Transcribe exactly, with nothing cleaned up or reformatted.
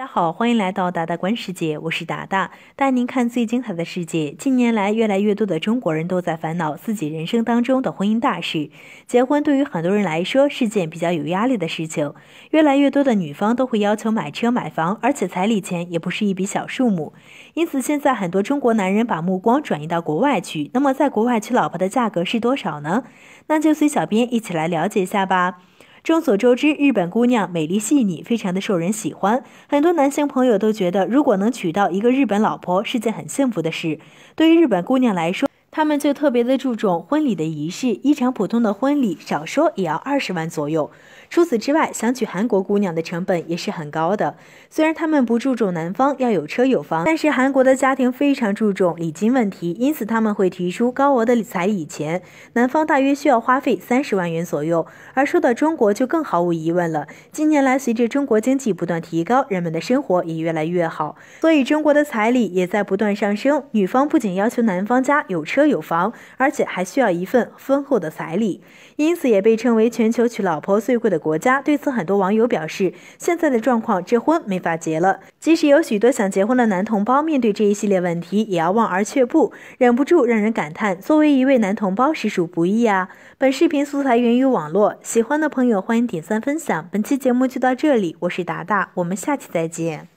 大家好，欢迎来到达达观世界，我是达达，带您看最精彩的世界。近年来，越来越多的中国人都在烦恼自己人生当中的婚姻大事。结婚对于很多人来说是件比较有压力的事情，越来越多的女方都会要求买车买房，而且彩礼钱也不是一笔小数目。因此，现在很多中国男人把目光转移到国外去。那么，在国外娶老婆的价格是多少呢？那就随小编一起来了解一下吧。众所周知，日本姑娘美丽细腻，非常的受人喜欢。很多男性朋友都觉得，如果能娶到一个日本老婆，是件很幸福的事。对于日本姑娘来说，他们就特别的注重婚礼的仪式，一场普通的婚礼少说也要二十万左右。除此之外，想娶韩国姑娘的成本也是很高的。虽然他们不注重男方要有车有房，但是韩国的家庭非常注重礼金问题，因此他们会提出高额的彩礼钱，男方大约需要花费三十万元左右。而说到中国就更毫无疑问了，近年来随着中国经济不断提高，人们的生活也越来越好，所以中国的彩礼也在不断上升。女方不仅要求男方家有车有房，而且还需要一份丰厚的彩礼，因此也被称为全球娶老婆最贵的国家。对此，很多网友表示，现在的状况，这婚没法结了。即使有许多想结婚的男同胞面对这一系列问题，也要望而却步，忍不住让人感叹，作为一位男同胞实属不易啊。本视频素材源于网络，喜欢的朋友欢迎点赞分享。本期节目就到这里，我是达达，我们下期再见。